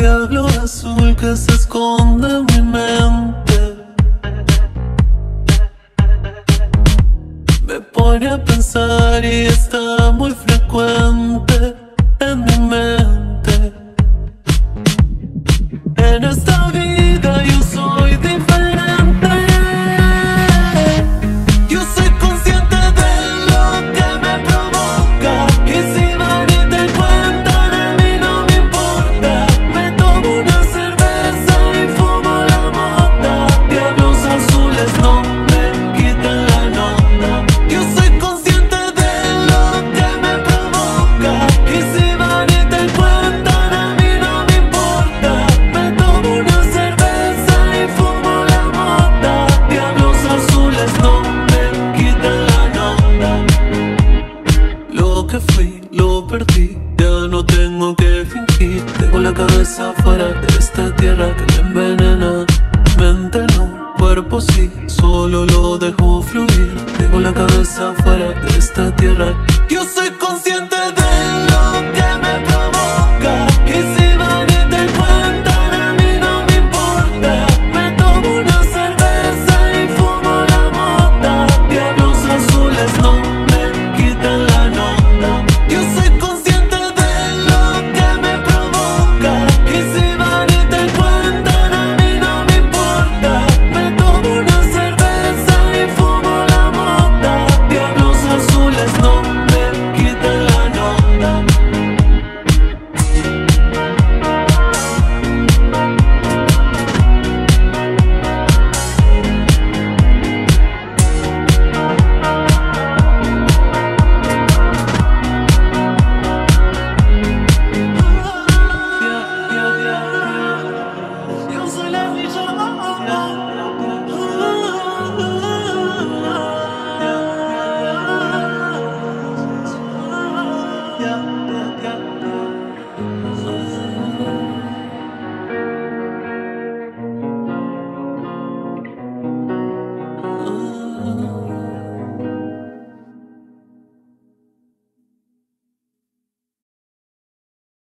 diablo azul que se esconde en mi mente me pone a pensar y está muy frecuente en mi mente. En esta vida yo soy diferente. Yo soy consciente de lo que me provoca. Y si van y te cuentan, a mí no me importa. Me tomo una cerveza y fumo la mota. Diablos azules no me quitan la nota. Yo soy consciente de lo que me provoca. Y si van y te cuentan, a mí no me importa. Me tomo una cerveza y fumo la mota. Diablos azules no me quitan la nota. Lo que fui, lo perdí, ya no tengo que fingir. Tengo la cabeza fuera de esta tierra que me envenena. Mente no, cuerpo sí, solo lo dejo fluir. Tengo la cabeza fuera de esta tierra. Yo soy consciente de lo que me provoca. Y si van y te cuentan, a mí no me importa. Me tomo una cerveza y fumo la mota. Diablos azules no me quitan la nota. Yo soy consciente de lo que me provoca. Y si van y te cuentan, a mí no me importa. Me tomo una cerveza y fumo la mota. Diablos azules no me quitan la nota. Yo soy la bicha.